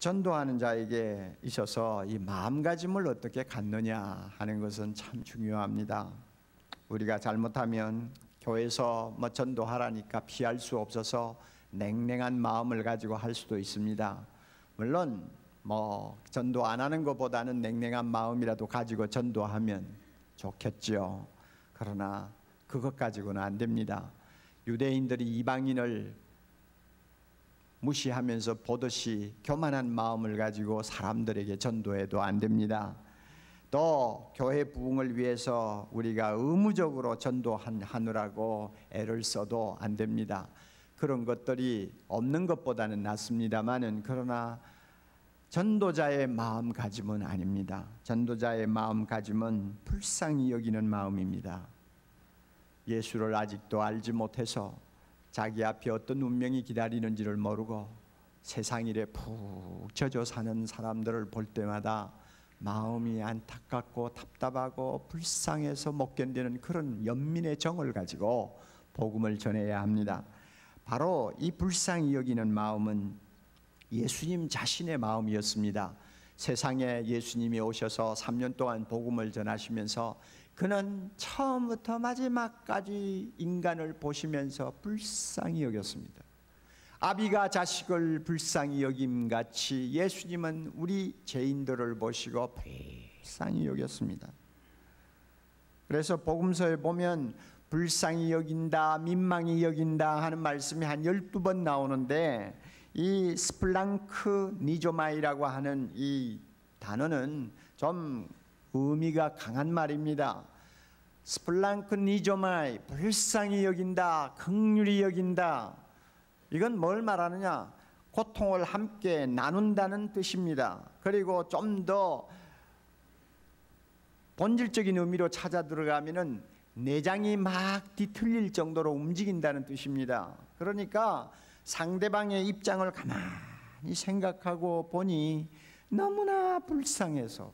전도하는 자에게 있어서 이 마음가짐을 어떻게 갖느냐 하는 것은 참 중요합니다. 우리가 잘못하면 교회에서 전도하라니까 피할 수 없어서 냉랭한 마음을 가지고 할 수도 있습니다. 물론 전도 안 하는 것보다는 냉랭한 마음이라도 가지고 전도하면 좋겠지요. 그러나 그것 가지고는 안 됩니다. 유대인들이 이방인을 무시하면서 보듯이 교만한 마음을 가지고 사람들에게 전도해도 안 됩니다. 또 교회 부흥을 위해서 우리가 의무적으로 전도하느라고 애를 써도 안 됩니다. 그런 것들이 없는 것보다는 낫습니다만은, 그러나 전도자의 마음가짐은 아닙니다. 전도자의 마음가짐은 불쌍히 여기는 마음입니다. 예수를 아직도 알지 못해서 자기 앞에 어떤 운명이 기다리는지를 모르고 세상 일에 푹 젖어 사는 사람들을 볼 때마다 마음이 안타깝고 답답하고 불쌍해서 못 견디는 그런 연민의 정을 가지고 복음을 전해야 합니다. 바로 이 불쌍히 여기는 마음은 예수님 자신의 마음이었습니다. 세상에 예수님이 오셔서 3년 동안 복음을 전하시면서 그는 처음부터 마지막까지 인간을 보시면서 불쌍히 여겼습니다. 아비가 자식을 불쌍히 여김같이 예수님은 우리 죄인들을 보시고 불쌍히 여겼습니다. 그래서 복음서에 보면 불쌍히 여긴다, 민망히 여긴다 하는 말씀이 한 12번 나오는데, 이 스플랑크 니조마이라고 하는 이 단어는 좀 의미가 강한 말입니다. 스플랑크 니조마이, 불쌍히 여긴다, 긍휼히 여긴다. 이건 뭘 말하느냐? 고통을 함께 나눈다는 뜻입니다. 그리고 좀 더 본질적인 의미로 찾아 들어가면은 내장이 막 뒤틀릴 정도로 움직인다는 뜻입니다. 그러니까 상대방의 입장을 가만히 생각하고 보니 너무나 불쌍해서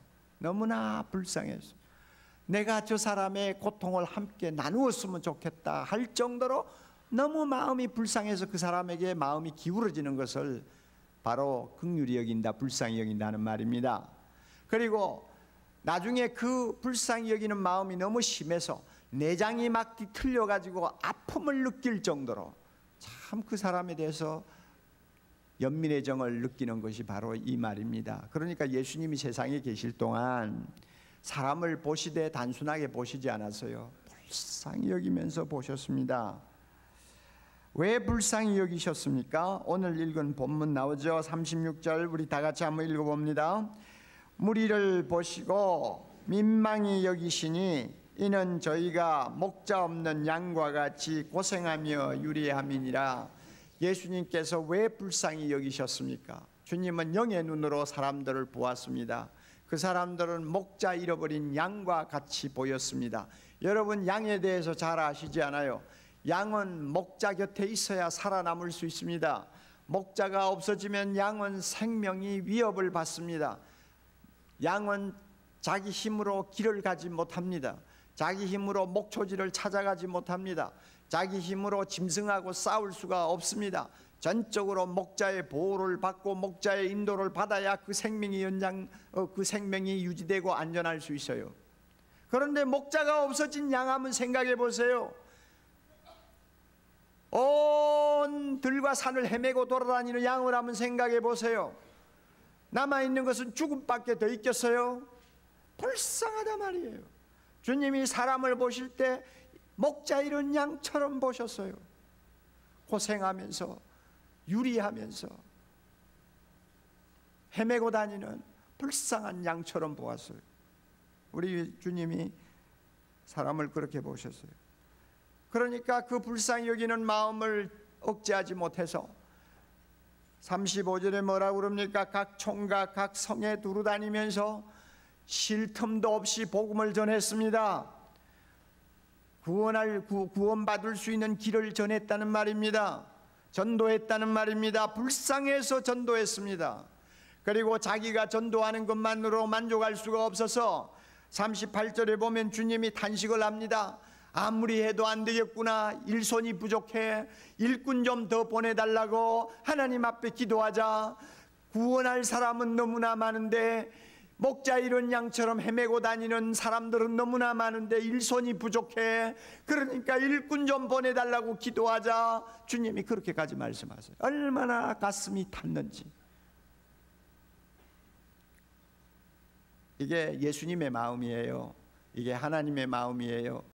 내가 저 사람의 고통을 함께 나누었으면 좋겠다 할 정도로 너무 마음이 불쌍해서 그 사람에게 마음이 기울어지는 것을 바로 긍휼히 여긴다, 불쌍히 여긴다는 말입니다. 그리고 나중에 그 불쌍히 여기는 마음이 너무 심해서 내장이 막 뒤틀려 가지고 아픔을 느낄 정도로 참 그 사람에 대해서 연민의 정을 느끼는 것이 바로 이 말입니다. 그러니까 예수님이 세상에 계실 동안 사람을 보시되 단순하게 보시지 않았어요. 불쌍히 여기면서 보셨습니다. 왜 불쌍히 여기셨습니까? 오늘 읽은 본문 나오죠. 36절 우리 다 같이 한번 읽어봅니다. 무리를 보시고 민망히 여기시니 이는 저희가 목자 없는 양과 같이 고생하며 유리함이니라. 예수님께서 왜 불쌍히 여기셨습니까? 주님은 영의 눈으로 사람들을 보았습니다. 그 사람들은 목자 잃어버린 양과 같이 보였습니다. 여러분, 양에 대해서 잘 아시지 않아요? 양은 목자 곁에 있어야 살아남을 수 있습니다. 목자가 없어지면 양은 생명이 위협을 받습니다. 양은 자기 힘으로 길을 가지 못합니다. 자기 힘으로 목초지를 찾아가지 못합니다. 자기 힘으로 짐승하고 싸울 수가 없습니다. 전적으로 목자의 보호를 받고 목자의 인도를 받아야 그 생명이 그 생명이 유지되고 안전할 수 있어요. 그런데 목자가 없어진 양 한번 생각해 보세요. 온 들과 산을 헤매고 돌아다니는 양을 한번 생각해 보세요. 남아있는 것은 죽음밖에 더 있겠어요? 불쌍하다 말이에요. 주님이 사람을 보실 때 목자 잃은 양처럼 보셨어요. 고생하면서 유리하면서 헤매고 다니는 불쌍한 양처럼 보았어요. 우리 주님이 사람을 그렇게 보셨어요. 그러니까 그 불쌍히 여기는 마음을 억제하지 못해서 35절에 뭐라고 그럽니까? 각 총각 각 성에 두루 다니면서 쉴 틈도 없이 복음을 전했습니다. 구원받을 수 있는 길을 전했다는 말입니다. 전도했다는 말입니다. 불쌍해서 전도했습니다. 그리고 자기가 전도하는 것만으로 만족할 수가 없어서 38절에 보면 주님이 탄식을 합니다. 아무리 해도 안 되겠구나. 일손이 부족해. 일꾼 좀 더 보내달라고 하나님 앞에 기도하자. 구원할 사람은 너무나 많은데 목자 이런 양처럼 헤매고 다니는 사람들은 너무나 많은데 일손이 부족해. 그러니까 일꾼 좀 보내달라고 기도하자. 주님이 그렇게까지 말씀하세요. 얼마나 가슴이 탔는지. 이게 예수님의 마음이에요. 이게 하나님의 마음이에요.